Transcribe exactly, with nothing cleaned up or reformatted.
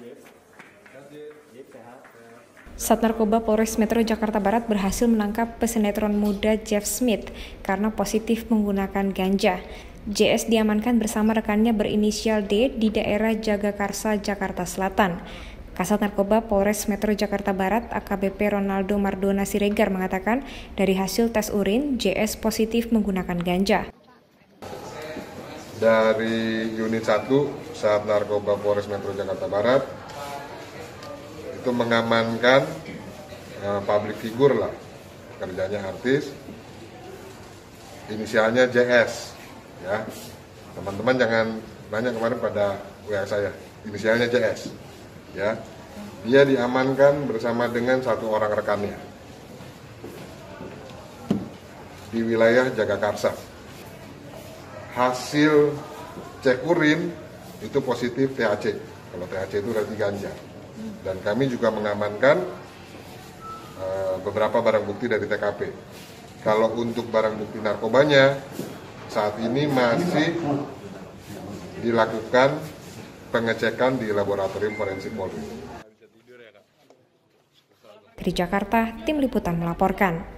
Sat Narkoba Polres Metro Jakarta Barat berhasil menangkap pesinetron muda Jeff Smith karena positif menggunakan ganja. J S diamankan bersama rekannya berinisial D di daerah Jagakarsa, Jakarta Selatan. Kasat Narkoba Polres Metro Jakarta Barat A K B P Ronaldo Mardona Siregar mengatakan dari hasil tes urin J S positif menggunakan ganja. Dari unit satu Sat Narkoba Polres Metro Jakarta Barat itu mengamankan uh, public figure lah, kerjanya artis, inisialnya J S, ya. Teman-teman jangan nanya kemarin pada W A saya, inisialnya J S, ya. Dia diamankan bersama dengan satu orang rekannya di wilayah Jagakarsa. Hasil cek urin itu positif T H C. Kalau T H C itu berarti ganja. Dan kami juga mengamankan uh, beberapa barang bukti dari T K P. Kalau untuk barang bukti narkobanya, saat ini masih dilakukan pengecekan di laboratorium forensik Polri. Dari Jakarta, Tim Liputan melaporkan.